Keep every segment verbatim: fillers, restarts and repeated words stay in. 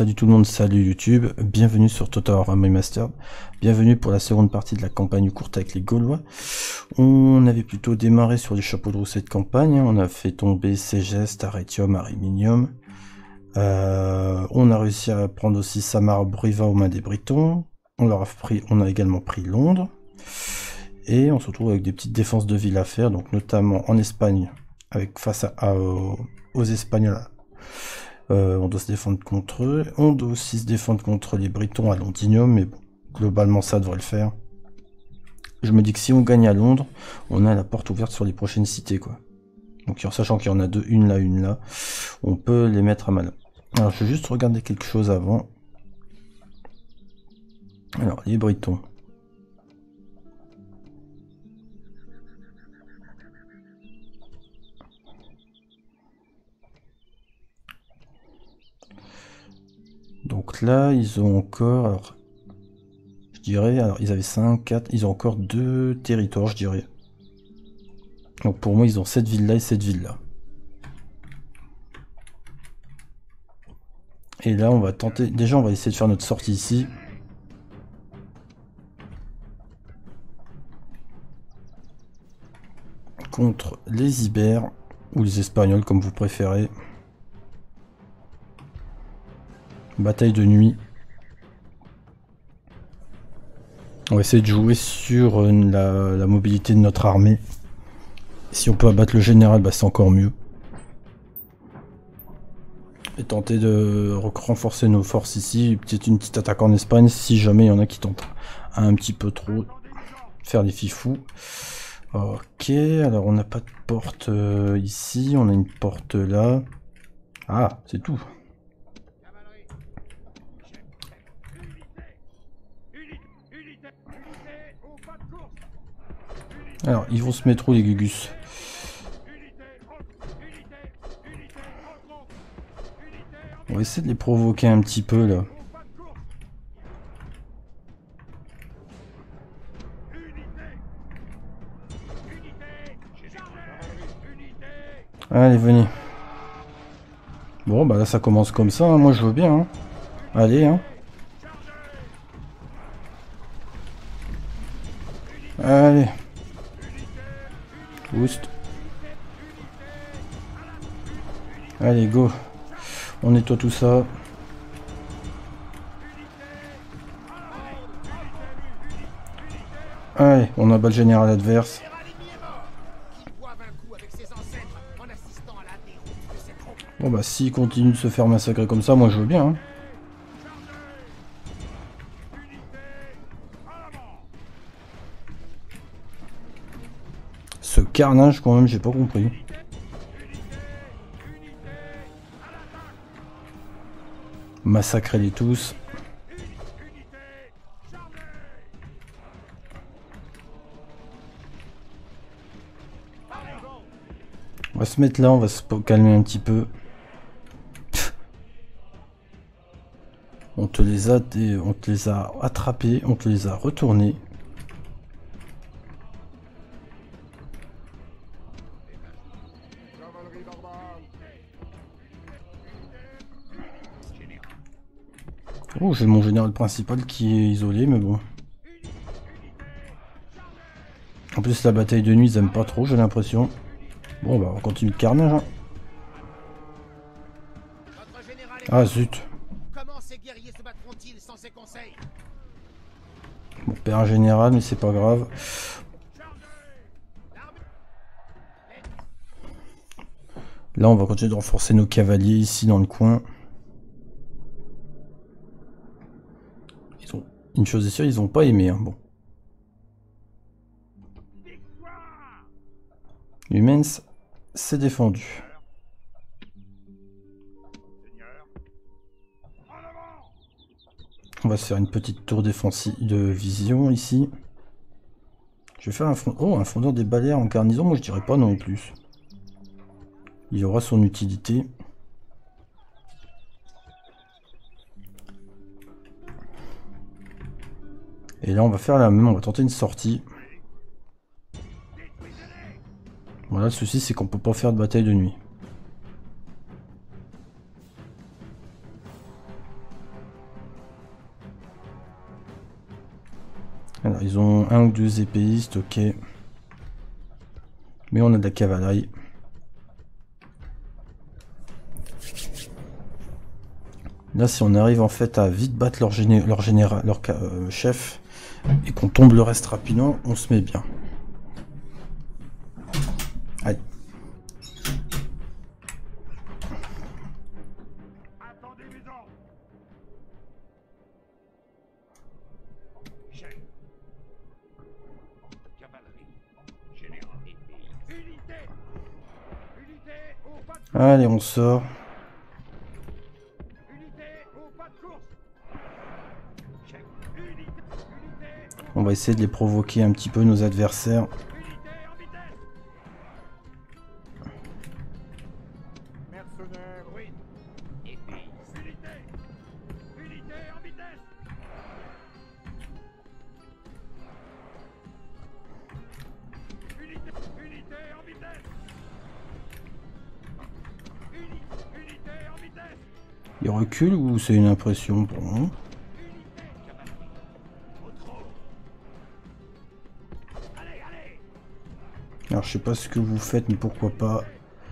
Salut tout le monde, salut YouTube, bienvenue sur Total War Remastered, bienvenue pour la seconde partie de la campagne courte avec les Gaulois. On avait plutôt démarré sur les chapeaux de roue cette campagne, hein. On a fait tomber Ségeste, Arretium, Ariminium, euh, on a réussi à prendre aussi Samar Briva aux mains des Britons, on, leur a pris, on a également pris Londres, et on se retrouve avec des petites défenses de ville à faire, donc notamment en Espagne, avec face à, à, aux, aux Espagnols. Euh, on doit se défendre contre eux. On doit aussi se défendre contre les Britons à Londinium, mais bon, globalement ça devrait le faire. Je me dis que si on gagne à Londres, on a la porte ouverte sur les prochaines cités, quoi. Donc en sachant qu'il y en a deux, une là, une là, on peut les mettre à mal. Alors je vais juste regarder quelque chose avant. Alors les Britons. Donc là, ils ont encore, alors, je dirais, alors ils avaient cinq, quatre, ils ont encore deux territoires, je dirais. Donc pour moi, ils ont cette ville-là et cette ville-là. Et là, on va tenter, déjà, on va essayer de faire notre sortie ici. Contre les Ibères, ou les Espagnols, comme vous préférez. Bataille de nuit. On va essayer de jouer sur la, la mobilité de notre armée. Si on peut abattre le général, bah c'est encore mieux. Et tenter de renforcer nos forces ici. Peut-être une petite attaque en Espagne, si jamais il y en a qui tentent un petit peu trop. Faire les fifous. Ok, alors on n'a pas de porte euh, ici, on a une porte là. Ah, c'est tout. Alors, ils vont se mettre où les Gugus? On va essayer de les provoquer un petit peu là. Allez, venez. Bon, bah là ça commence comme ça, hein. Moi je veux bien. Hein. Allez, hein. Allez. Boost. Allez, go. On nettoie tout ça. Allez, on abat le général adverse. Bon bah s'il continue de se faire massacrer comme ça, moi je veux bien. Hein. Ce carnage quand même, j'ai pas compris. Massacrez-les tous. On va se mettre là, on va se calmer un petit peu. On te les a, on te les a attrapés, on te les a retournés. Oh, j'ai mon général principal qui est isolé, mais bon. En plus, la bataille de nuit, ils aiment pas trop, j'ai l'impression. Bon, bah, on continue le carnage. Hein. Ah, zut. Bon, perd un général, mais c'est pas grave. Là, on va continuer de renforcer nos cavaliers ici dans le coin. Ils ont... Une chose est sûre, ils ont pas aimé. Hein. Bon. Humens, c'est défendu. On va se faire une petite tour défensive de vision ici. Je vais faire un, fond... oh, un fondeur des balais en garnison, moi je dirais pas non plus. Il y aura son utilité. Et là on va faire la même, on va tenter une sortie. Voilà, le souci c'est qu'on peut pas faire de bataille de nuit. Alors, ils ont un ou deux épéistes, ok. Mais on a de la cavalerie. Là, si on arrive en fait à vite battre leur, géné leur général, leur euh, chef, et qu'on tombe le reste rapidement, on se met bien. Allez. Allez, on sort. On va essayer de les provoquer un petit peu, nos adversaires. Il recule ou c'est une impression pour moi? Alors je sais pas ce que vous faites, mais pourquoi pas.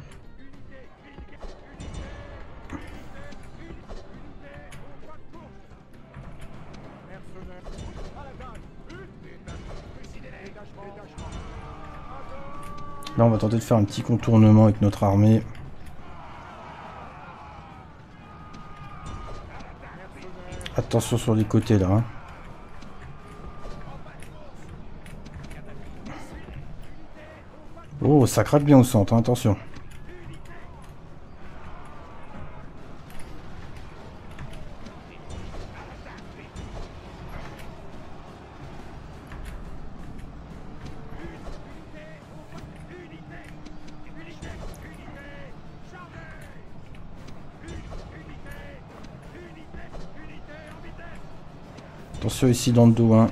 Là on va tenter de faire un petit contournement avec notre armée. Attention sur les côtés là. Hein. Oh, ça craque bien au centre, hein, attention. Attention ici dans le dos, hein.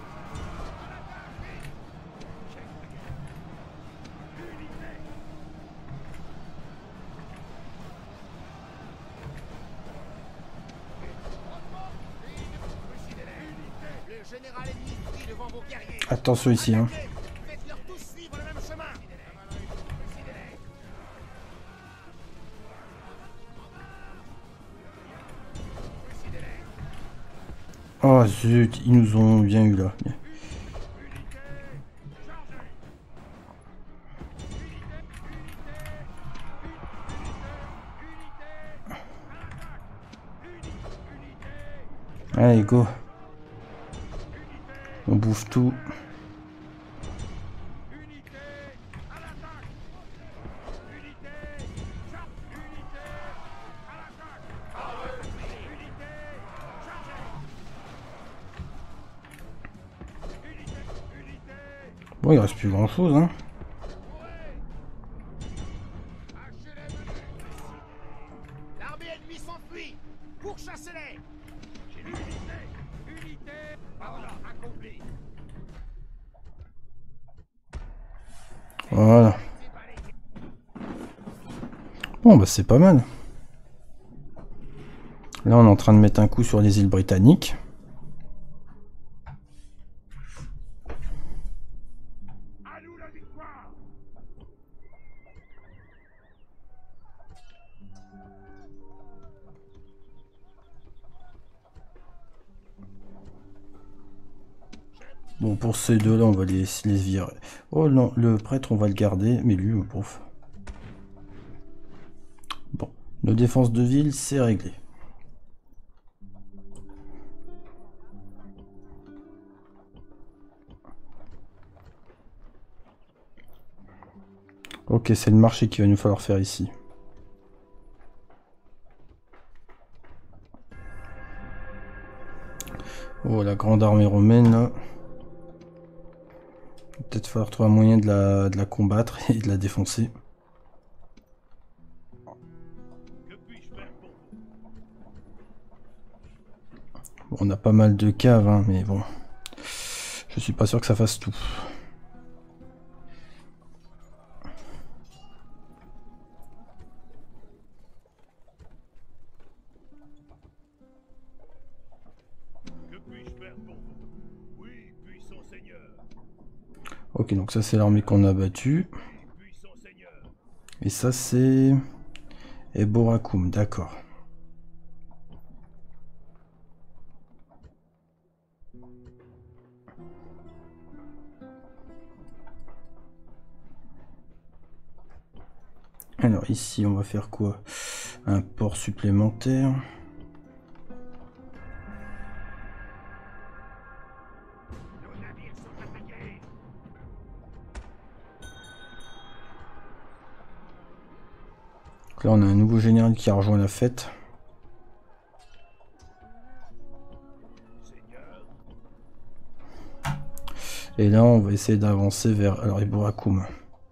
Attention ici, hein. Oh zut, ils nous ont bien eu là. Allez, go. On bouffe tout. Bon, il reste plus grand chose, hein. L'armée ennemie s'enfuit. Pourchassez-les. J'ai l'unité. Unité. Voilà, accompli. Voilà. Bon, bah c'est pas mal. Là, on est en train de mettre un coup sur les îles britanniques. Bon, pour ces deux-là, on va les, les virer. Oh non, le prêtre, on va le garder, mais lui, pauvre. Bon, nos défenses de ville, c'est réglé. Ok, c'est le marché qu'il va nous falloir faire ici. Oh, la grande armée romaine, là. Peut-être falloir trouver un moyen de la, de la combattre et de la défoncer. Bon, on a pas mal de caves, hein, mais bon. Je suis pas sûr que ça fasse tout. Ok, donc ça c'est l'armée qu'on a battue. Et ça c'est Eborakum, d'accord. Alors ici on va faire quoi? Un port supplémentaire. Donc là on a un nouveau général qui a rejoint la fête. Et là on va essayer d'avancer vers alors Eborakum.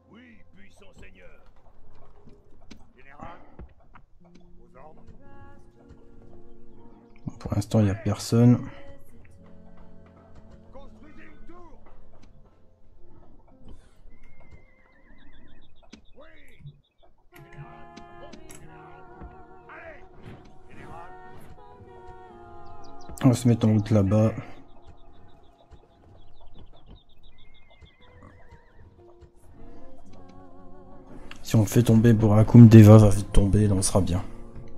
Pour l'instant, il n'y a personne. On va se mettre en route là-bas. Si on fait tomber Eborakum, Deva va vite tomber, là on sera bien.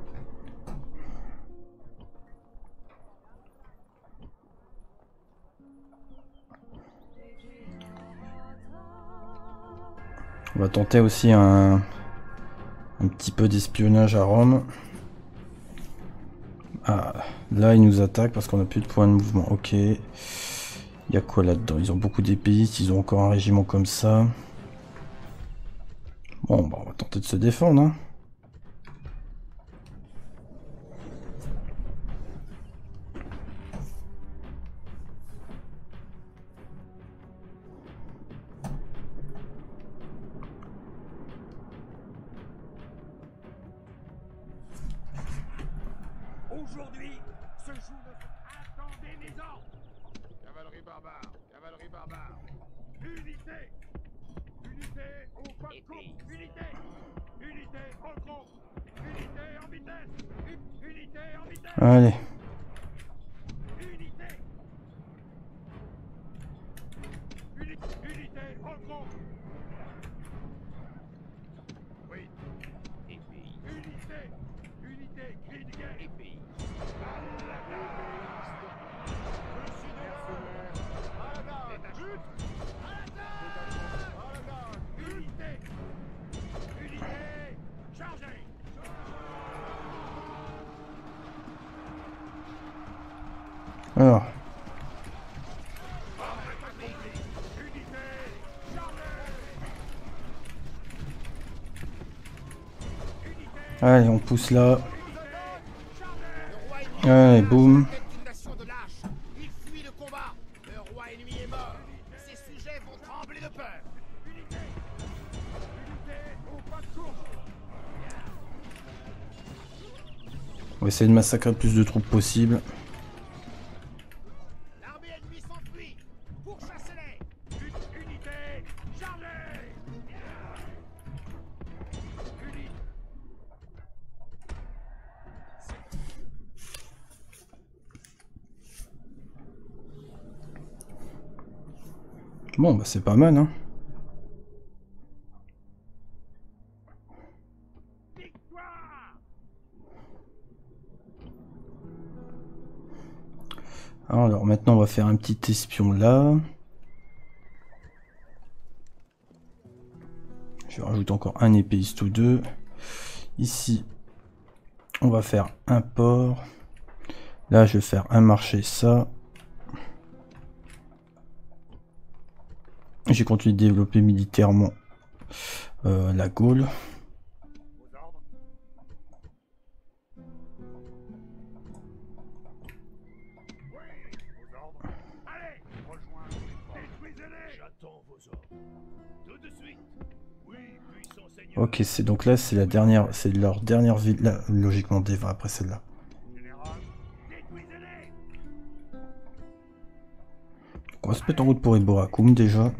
On va tenter aussi un, un petit peu d'espionnage à Rome. Ah, là ils nous attaquent parce qu'on n'a plus de points de mouvement. Ok. Il y a quoi là-dedans? Ils ont beaucoup d'épéistes, ils ont encore un régiment comme ça. Bon, bah, on va tenter de se défendre. Hein. Aujourd'hui, ce jour de... Attendez mes ordres. Cavalerie barbare, cavalerie barbare. Unité. Unité au pas de coupe. Unité. Unité au tronc. Unité en vitesse. U- Unité en vitesse. Allez. Unité. Uni- Unité au tronc. Oui. Et puis. Unité. Unité. Cri de guerre. Et puis. Alors. Allez, on pousse là. Allez, boum. Une nation de lâches. Il fuit le combat. Le roi ennemi est mort. Ses sujets vont trembler de peur. Unité. Unité au pas de course. On va essayer de massacrer le plus de troupes possible. L'armée ennemie s'enfuit. Pourchassez-les. Une unité. Chargez. Unité. Bon, bah c'est pas mal, hein. Victoire. Alors maintenant on va faire un petit espion là. Je rajoute encore un épéiste ou deux. Ici on va faire un port. Là je vais faire un marché ça. J'ai continué de développer militairement euh, la Gaule. Aux ordres. Oui, aux ordres. Allez, rejoins. Détruisez-les. J'attends vos ordres. Tout de suite. Oui, puissant seigneur. Ok, c'est donc là c'est la dernière, c'est leur dernière ville. Là, logiquement Deva après celle-là. Général, détruisez-les. On va se mettre en route pour Eborakum déjà.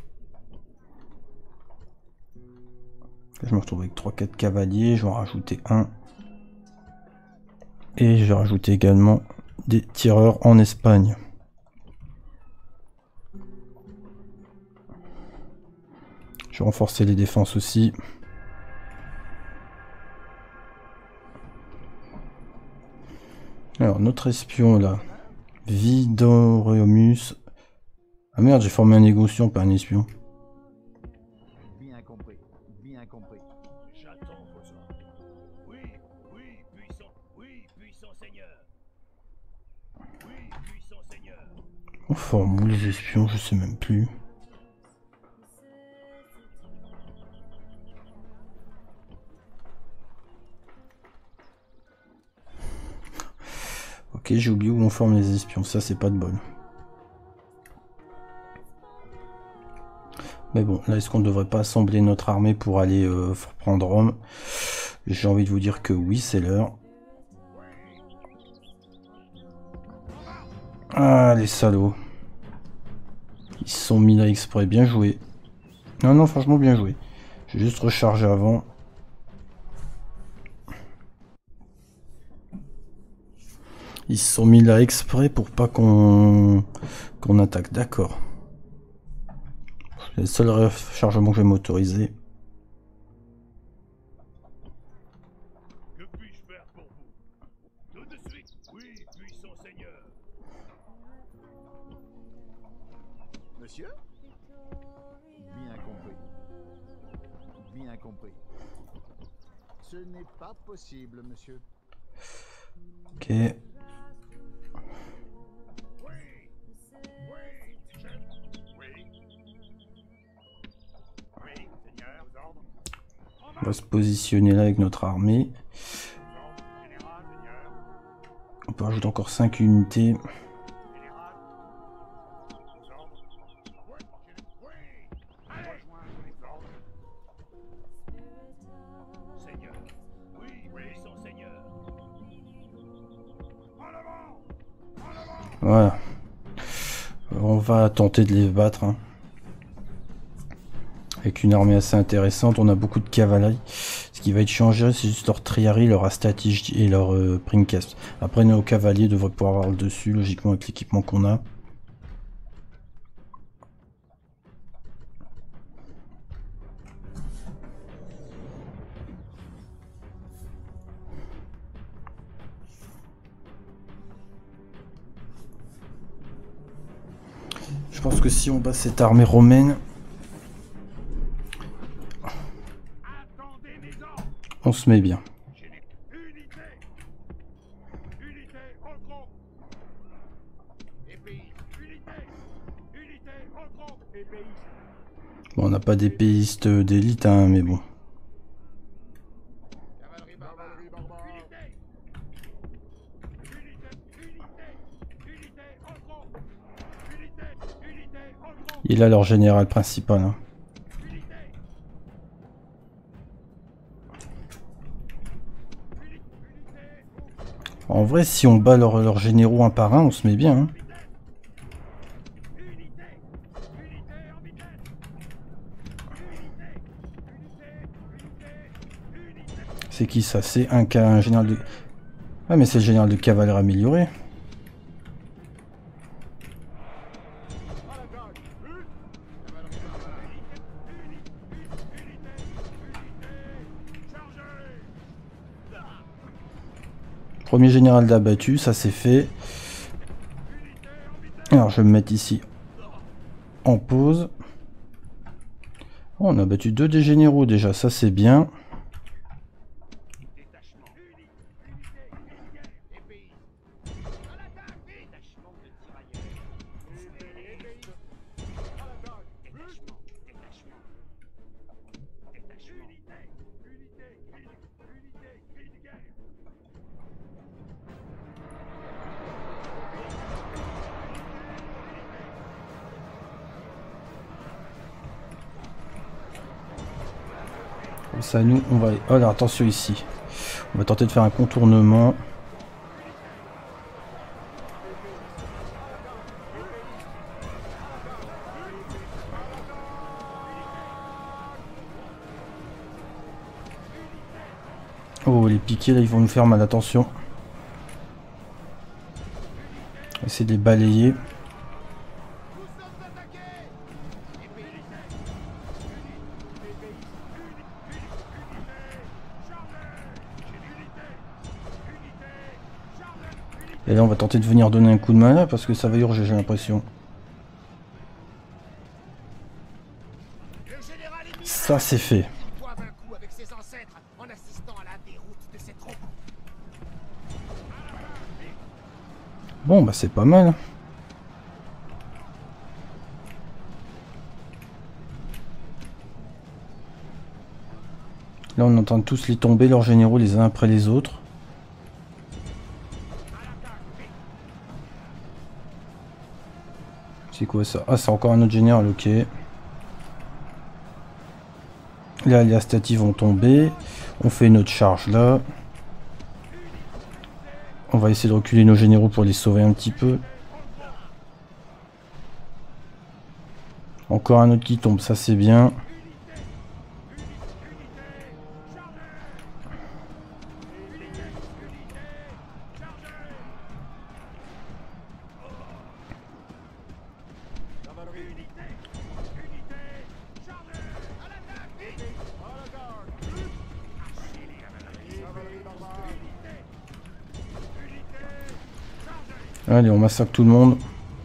Là, je me retrouve avec trois quatre cavaliers, je vais en rajouter un. Et je vais rajouter également des tireurs en Espagne. Je vais renforcer les défenses aussi. Alors, notre espion là. Vidoremus. Ah merde, j'ai formé un négociant, pas un espion. Bien compris, bien compris. J'attends vos ordres. Oui, oui, puissant, oui, puissant seigneur. Oui, puissant seigneur. On forme où les espions, je sais même plus. Ok, j'ai oublié où on forme les espions, ça c'est pas de bol. Mais bon, là est-ce qu'on devrait pas assembler notre armée pour aller euh, prendre Rome? J'ai envie de vous dire que oui, c'est l'heure. Ah, les salauds. Ils se sont mis là exprès, bien joué. Non, non, franchement bien joué. J'ai juste rechargé avant. Ils se sont mis là exprès pour pas qu'on qu'on attaque, d'accord. C'est le seul rechargement que je vais m'autoriser. Que puis-je faire pour vous? Tout de suite, oui, puissant seigneur. Monsieur? Bien compris. Bien compris. Ce n'est pas possible, monsieur. Ok. Oui, oui, je... Oui. Oui, seigneur, vos ordres. On va se positionner là avec notre armée. Vos ordres, général, seigneur. On peut rajouter encore cinq unités. Général. Vos ordres. Oui, gén- oui. Allez, rejoindre les ordres. Seigneur. Oui, puissant seigneur. En avant! En avant! Voilà. On va tenter de les battre. Hein. Avec une armée assez intéressante, on a beaucoup de cavalerie. Ce qui va être changé, c'est juste leur triarie, leur astatige et leur euh, pringcast. Après, nos cavaliers devraient pouvoir avoir le dessus, logiquement, avec l'équipement qu'on a. Je pense que si on bat cette armée romaine, Attendez mes ordres! on se met bien. Géné- Unité! Unité au trot! Épéiste! Unité! Unité au trot! Épéiste! Bon, on n'a pas d'épéistes d'élite, hein, mais bon. Cavalerie barbare! Unité! Unité! Unité! Unité au trot! Unité! Unité au trot! Il a leur général principal. Hein. Unité! Unité! Unité! En vrai, si on bat leurs leurs généraux un par un, on se met bien. Hein. Unité! Unité en vitesse! Unité! Unité! Unité! Unité! C'est qui ça? C'est un, ca- un général de... Ah mais c'est le général de cavalerie amélioré. À l'attaque! Une! Cavalerie barbare! Unité! Unité! Unité! Chargez! Premier général d'abattu, ça c'est fait. Alors je vais me mettre ici en pause. Oh, on a battu deux des généraux déjà, ça c'est bien. Détachement! Unité! Unité! Épéiste! À l'attaque! Détachement de tirailleurs! Épéiste! À l'attaque! Détachement! Détachement! Détachement! Unité! Unité! Cri du- Unité! Cri de guerre! Comme ça nous on va... Oh là, attention ici. On va tenter de faire un contournement. Oh, les piquets là ils vont nous faire mal, attention. On va essayer de les balayer. Nous sommes attaqués! Épéiste! Et là on va tenter de venir donner un coup de main là parce que ça va urger, j'ai l'impression. Ça c'est fait. Bon bah c'est pas mal. Là on entend tous les tomber, leurs généraux les uns après les autres. C'est quoi ça? Ah c'est encore un autre général, ok. Là les statives vont tomber. On fait une autre charge là. On va essayer de reculer nos généraux pour les sauver un petit peu. Encore un autre qui tombe, ça c'est bien. Allez, on massacre tout le monde.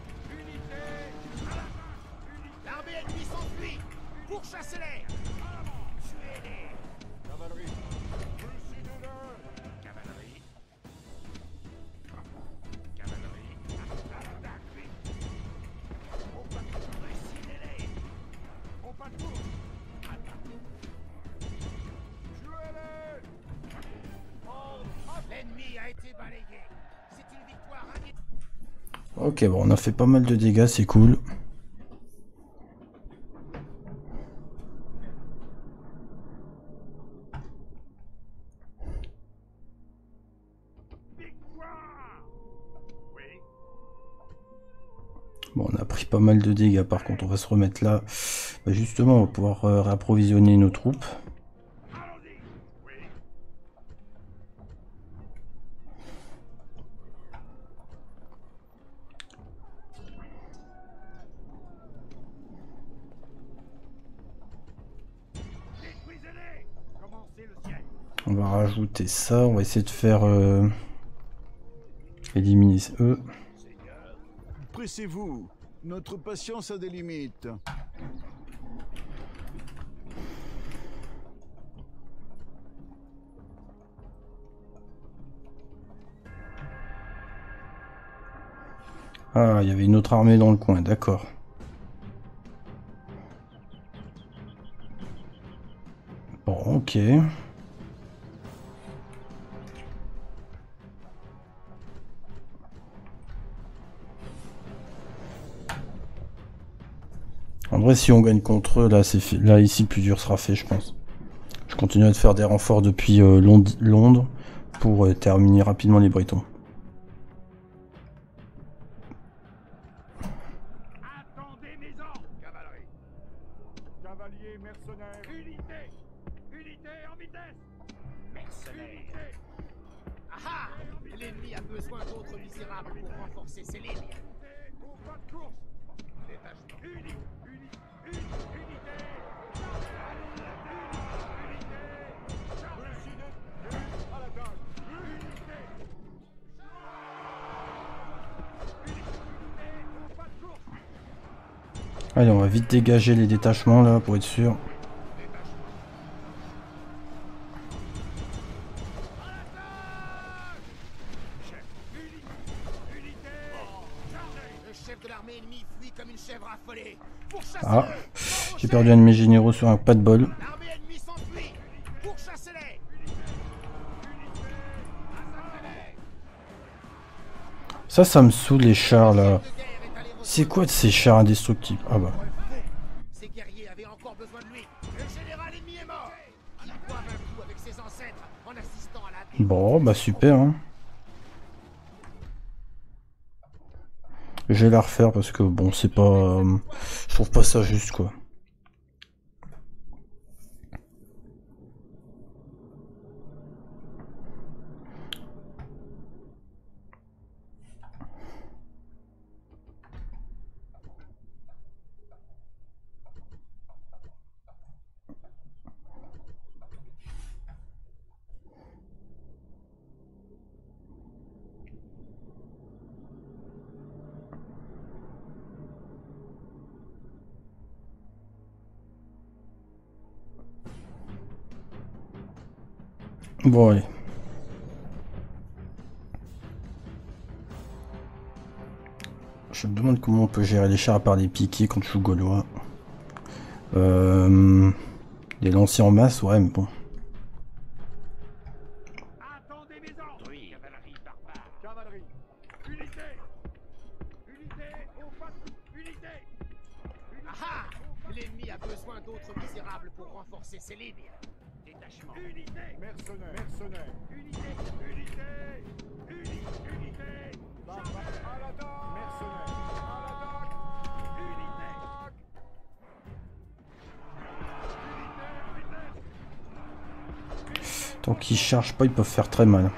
Ok, bon, on a fait pas mal de dégâts, c'est cool. Bon, on a pris pas mal de dégâts, par contre, on va se remettre là. Bah, justement, on va pouvoir euh, réapprovisionner nos troupes. On va rajouter ça, on va essayer de faire euh, éliminer eux. Pressez-vous, notre patience a des limites. Ah, il y avait une autre armée dans le coin, d'accord. Bon, ok. En vrai, si on gagne contre eux, là, c'est fait. Là, ici, le plus dur sera fait, je pense. Je continue à faire des renforts depuis euh, Londres pour euh, terminer rapidement les Bretons. Attendez mes ordres, cavalerie. Cavaliers, mercenaires. Unité. Unité en vitesse. Mercenaires. Ah ah. L'ennemi a besoin d'autres misérables pour renforcer ses lignes. Au pas de course. Détachement. Unité. Unité. Unité. À l'attaque. Unité. Au pas de course. Allez, on va vite dégager les détachements là pour être sûr. Ah, j'ai perdu un de mes généraux sur un pas de bol. Ça, ça me saoule les chars là. C'est quoi de ces chars indestructibles? Ah bah. Ces guerriers avaient encore besoin de lui. Le général ennemi est mort. Il boit un coup avec ses ancêtres en assistant à la... Bon, bah super. Hein. Je vais la refaire parce que bon, c'est pas... Euh, je trouve pas ça juste quoi. Bon, allez. Je me demande comment on peut gérer les chars à part les piquets quand je joue gaulois. Euh, les lanciers en masse, ouais, mais bon. Attendez mes ordres. Oui, cavalerie barbare. Cavalerie. Unité. Unité au pas de... Unité. Ah ah! L'ennemi a besoin d'autres misérables pour renforcer ses lignes. Détachement. Unité. Mercenaires. Mercenaires. Unité. Unité. Unité. Unité. Barbare. À l'attaque. Mercenaires. À l'attaque. Unité. Tant qu'ils chargent pas, ils peuvent faire très mal.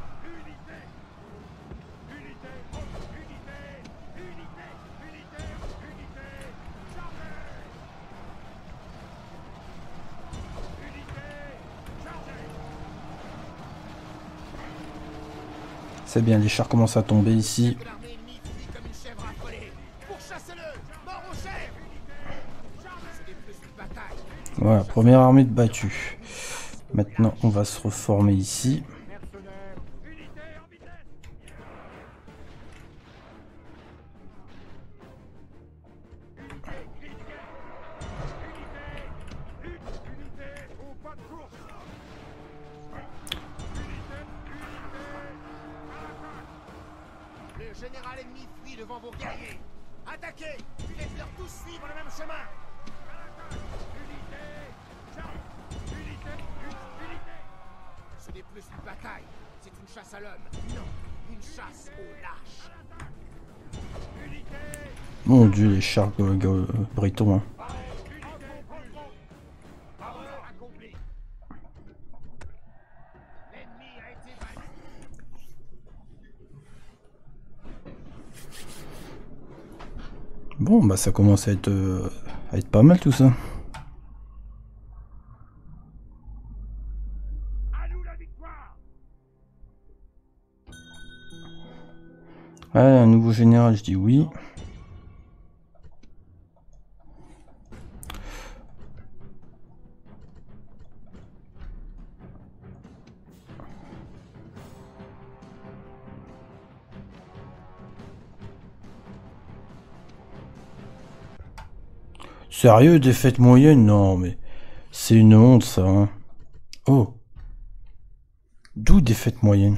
C'est bien, les chars commencent à tomber ici. L'armée ennemie fuit comme une chèvre affolée. Pourchassez-le! Mort aux chèvres! Ce n'est plus une bataille. Voilà, première armée de battue. Maintenant, on va se reformer ici. Le général ennemi fuit devant vos guerriers. Attaquez! Faites-leur tous suivre le même chemin. Ce n'est plus une bataille, c'est une chasse à l'homme. Non, une chasse au lâche. Mon dieu, les chars euh, euh, bretons. Hein. Accompli. L'ennemi a été vaincu. Bon, bah ça commence à être, euh, à être pas mal tout ça. À nous la victoire. Ouais, un nouveau général, je dis oui. Sérieux, défaite moyenne? Non, mais c'est une honte ça. Hein. Oh. D'où défaite moyenne?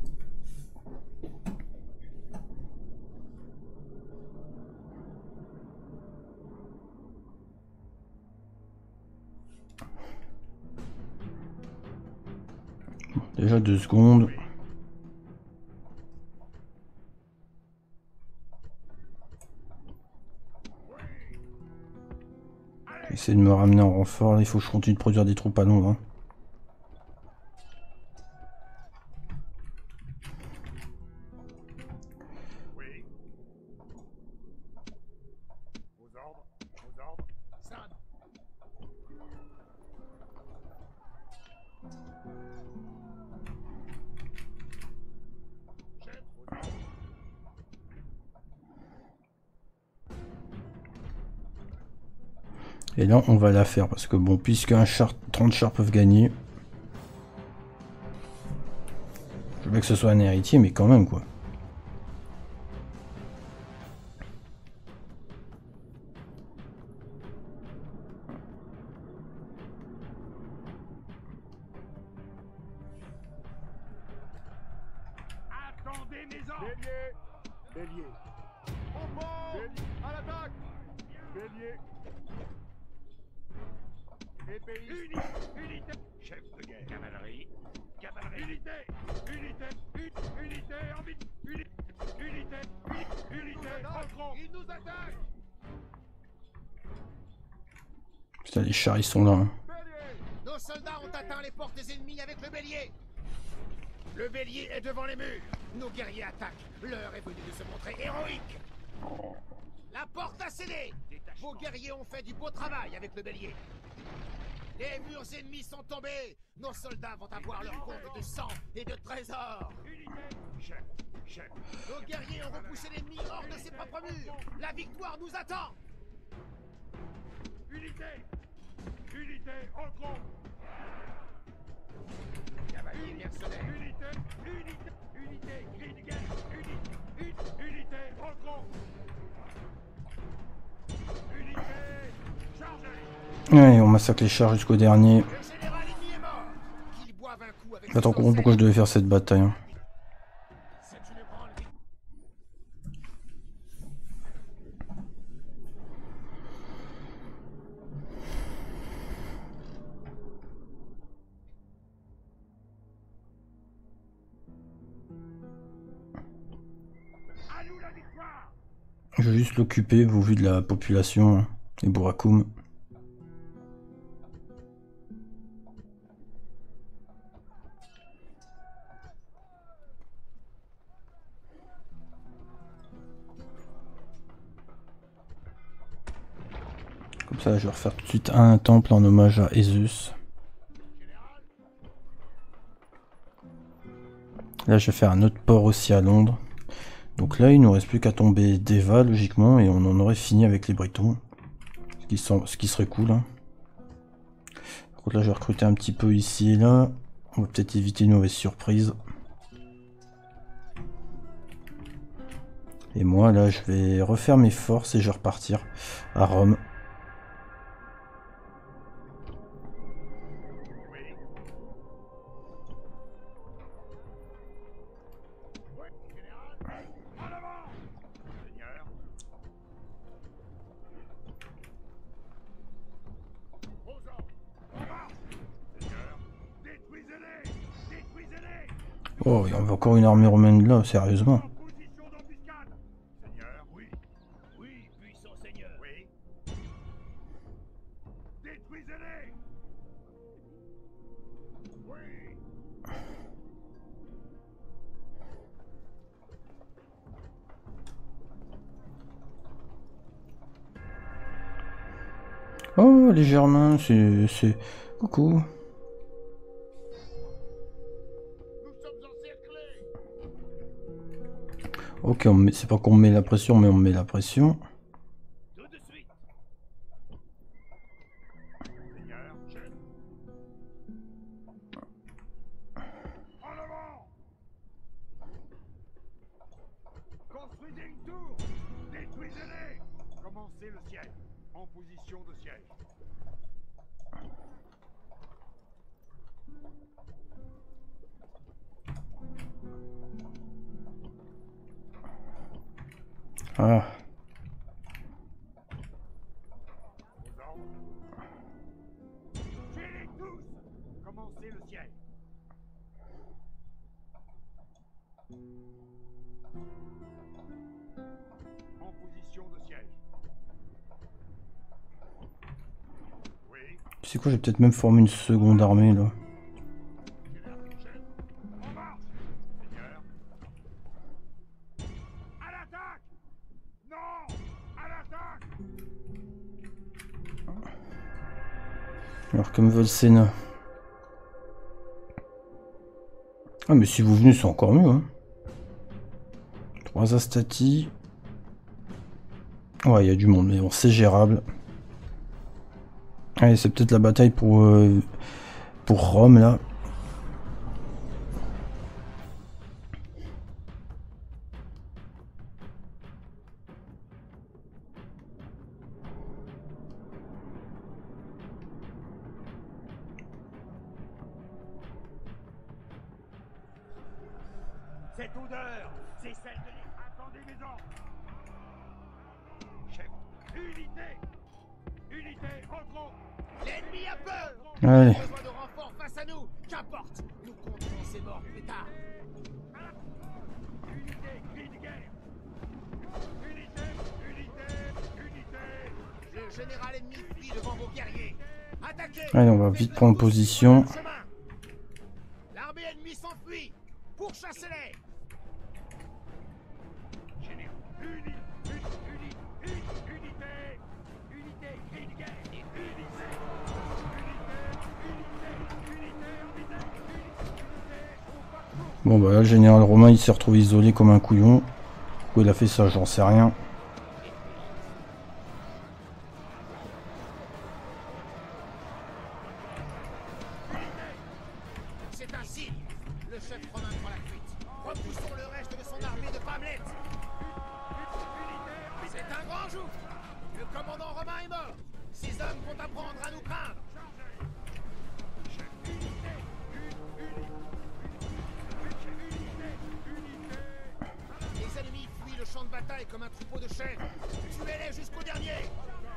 Bon, déjà deux secondes. Essayer de me ramener en renfort, là, il faut que je continue de produire des troupes à Londres. Hein. Oui. Aux ordres. Aux ordres. Sabre. Chef. Aux ordres. Et là, on va la faire, parce que bon, puisque un char, trente chars peuvent gagner. Je veux que ce soit un héritier, mais quand même, quoi. Attendez mes ordres. Bélier. Bélier. Au port. Bélier. À l'attaque. Bélier. Épéiste. Unité. Unité. Chef de guerre. Cavalerie. Cavalerie. Unité. Unité. Un- Unité. En vite. Unité. Unité. Unité. Entrons. Ils nous attaquent. Putain, les chars, ils sont là. Hein. Bélier. Nos soldats ont atteint les portes des ennemis avec le bélier. Le bélier est devant les murs. Nos guerriers attaquent. L'heure est venue de se montrer héroïque. La porte a cédé. Vos guerriers ont fait du beau travail avec le bélier. Les murs ennemis sont tombés. Nos soldats vont avoir leur compte de sang et de trésors. Unité. Chef. Chef. Nos guerriers ont repoussé l'ennemi hors de ses propres murs. La victoire nous attend. Unité. Unité. Entrons. Chevalier mercenaire. Unité, unité, unité, cri de guerre, unité, une, unité, au front. Unité, chargez. Ouais, on massacre les chars jusqu'au dernier. Le général ennemi est mort. Qu'il boive un coup avec Attends, ses ancêtres. pourquoi je devais faire cette bataille hein. C'est une grande victoire. À nous la victoire. Je vais juste l'occuper au vu de la population hein, et Burakum. Comme ça, je vais refaire tout de suite un temple en hommage à Esus. Là, je vais faire un autre port aussi à Londres. Donc là, il nous reste plus qu'à tomber Deva, logiquement, et on en aurait fini avec les Britons. Ce qui, sent, ce qui serait cool. Hein. Par contre, là, je vais recruter un petit peu ici et là. On va peut-être éviter une mauvaise surprise. Et moi, là, je vais refaire mes forces et je vais repartir à Rome. Oh, il y a encore une armée romaine là, sérieusement. Position d'embuscade. Seigneur, oui. Oui, puissant seigneur. Oui. Détruisez-les. Oui. Oh, les Germains, c'est... c'est... Coucou. Ok, on met... c'est pas qu'on met la pression, mais on met la pression. Tout de suite. Seigneur, je... En avant. Construisez une tour. Détruisez-les. Commencez le siège. En position de siège. Ah. Tuez-les tous. Commencez le siège. En position de siège. Oui. C'est quoi, j'ai peut-être même formé une seconde armée là. En marche. Seigneur. À l'attaque. Non. À l'attaque. Alors comme veut le Sénat. Ah mais si vous venez c'est encore mieux hein. Trois Astati. Ouais il y a du monde mais bon c'est gérable. Allez c'est peut-être la bataille pour, euh, pour Rome là. Cette odeur, c'est celle de l'île. Attendez mes ordres. Chef. Unité. Unité, rentrons. L'ennemi a peur. Allez. Besoin de renforts face à nous. Qu'importe. Nous compterons ses morts plus tard. Unité, cri de guerre. Unité, unité, unité. Le général ennemi fuit devant vos guerriers. Attaquez. Allez on va vite prendre position. L'armée ennemie s'enfuit. Pourchassez-les. Général. Unité, unité, unité, unité, cri de guerre. Unité, unité, unité, unité, unité. Bon bah là le général romain il s'est retrouvé isolé comme un couillon. Pourquoi il a fait ça j'en sais rien. C'est un signe. joue. Le commandant romain est mort. Ces hommes vont apprendre à nous craindre. Les ennemis fuient le champ de bataille comme un troupeau de chèvres. Tuez-les jusqu'au dernier.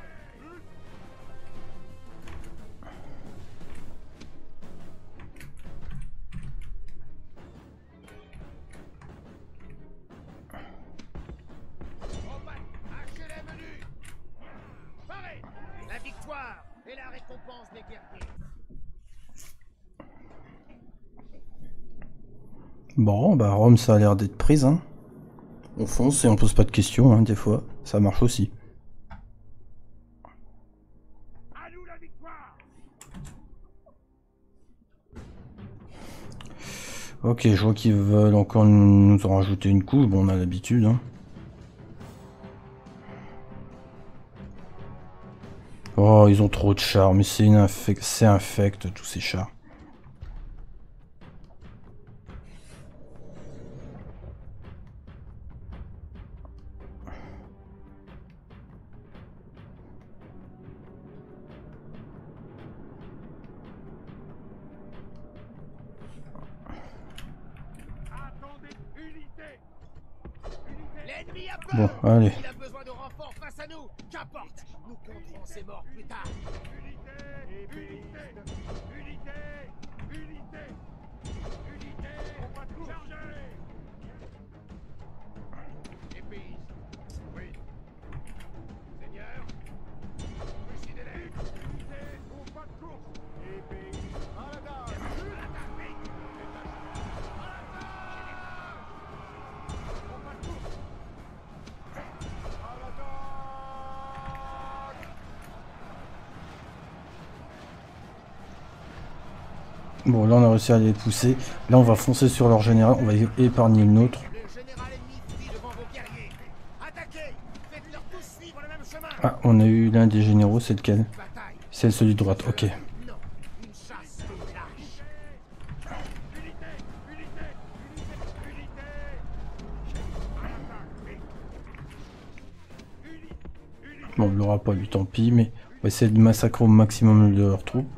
Hachez les menus. Parez. La victoire est la récompense des guerriers. Bon, bah Rome, ça a l'air d'être prise, hein. On fonce et on pose pas de questions, hein, des fois. Ça marche aussi. À nous la victoire. Ok, je vois qu'ils veulent encore nous en rajouter une couche. Bon, on a l'habitude, hein. Oh, ils ont trop de chars, mais c'est une infect... c'est infect, tous ces chars. Attendez. Unité. L'ennemi a Bon, peur. allez. Il a besoin de renforts face à nous. Qu'importe. Nous compterons ses morts plus tard. Unité. Unité. Unité. Unité. Unité. On va tout charger. Épéiste. Oui. Seigneur. Décidez-les. Unité. On va de course. Épéiste. À la dalle. À l'attaque, vite. À l'attaque. On va de course. À l'attaque. Bon, là on a réussi à les pousser. Là on va foncer sur leur général, on va épargner le nôtre. Le général ennemi fuit devant vos guerriers. Attaquez. Faites-leur tous suivre le même chemin. Ah, on a eu l'un des généraux, c'est lequel? Bataille. C'est celui de droite, ok. Non. Une chasse aux lâches. Unité. Unité. Unité. Unité. À l'attaque, vite. Unité. Unité. Bon, on l'aura pas eu, tant pis, mais on va essayer de massacrer au maximum de leurs troupes.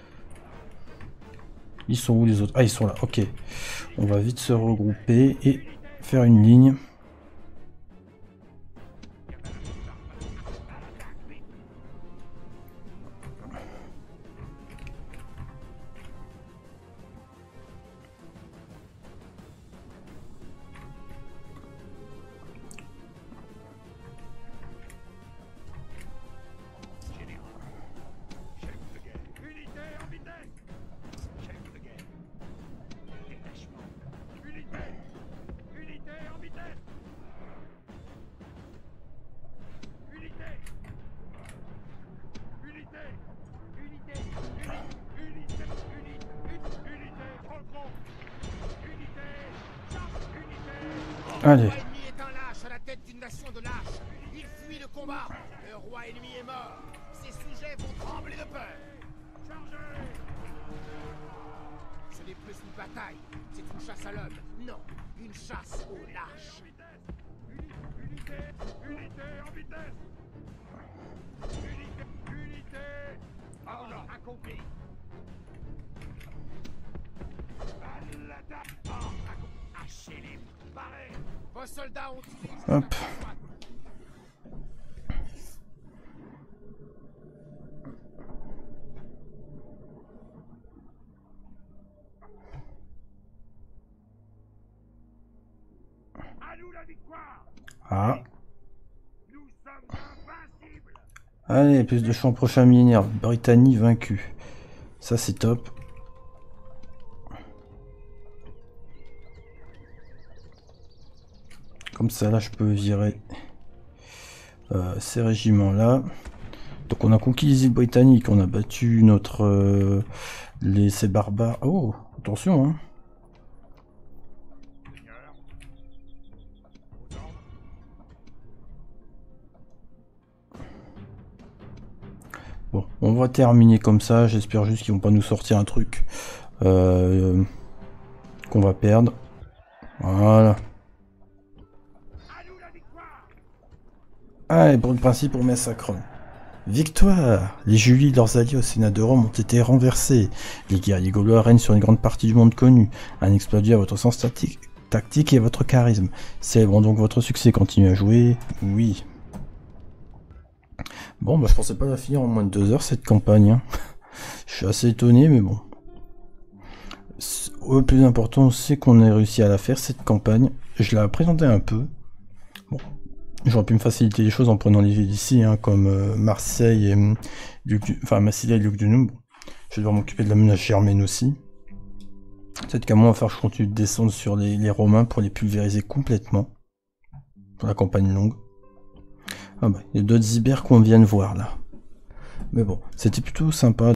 Ils sont où les autres? Ah, ils sont là, ok. On va vite se regrouper et faire une ligne. Unité en vitesse. Chef de guerre. Détachement. Unité. Unité en vitesse. Unité. Unité. Unité. Unité. Unité. Unité. Rentrons. Unité. Charge. Unité. Allez. Le roi ennemi est un lâche à la tête d'une nation de lâches. Il fuit le combat. Le roi ennemi est mort. Ses sujets vont trembler de peur. Chargez. Ce n'est plus une bataille. C'est une chasse à l'homme. Non, une chasse aux lâches. Unité. Unité en vitesse. Unité. Unité. Ordre accompli. À l'attaque. Ordre accompli. Hachez-les. Parez. Vos soldats ont tué. Hop. À nous la victoire. Ah. Nous sommes invincibles. Allez, plus de champs prochain millénaire. Britannie vaincue. Ça c'est top. Comme ça là je peux virer euh, ces régiments là. Donc on a conquis les îles britanniques, on a battu notre euh, les ces barbares. Oh, attention hein. Seigneur. Aux ordres. Bon, on va terminer comme ça, j'espère juste qu'ils vont pas nous sortir un truc euh, qu'on va perdre. Voilà. À nous la victoire. Ah, et pour le principe, on met sacre. Victoire! Les Julies et leurs alliés au Sénat de Rome ont été renversés. Les guerriers gaulois règnent sur une grande partie du monde connu. Un exploit dû à votre sens tactique, tactique et à votre charisme. Célébrons donc votre succès. Continuez à jouer. Oui. Bon, bah je pensais pas la finir en moins de deux heures cette campagne. Hein. Je suis assez étonné, mais bon. Le plus important, c'est qu'on ait réussi à la faire cette campagne. Je l'ai présenté un peu. Bon. J'aurais pu me faciliter les choses en prenant les villes ici, hein, comme euh, Marseille et euh, Luc du... enfin Massilia et Luc du Noum. Je vais devoir m'occuper de la menace germaine aussi. Peut-être qu'à moi, il va falloir que je continue de descendre sur les, les Romains pour les pulvériser complètement. Pour la campagne longue. Ah bah, il y a d'autres ibères qu'on vient de voir là. Mais bon, c'était plutôt sympa.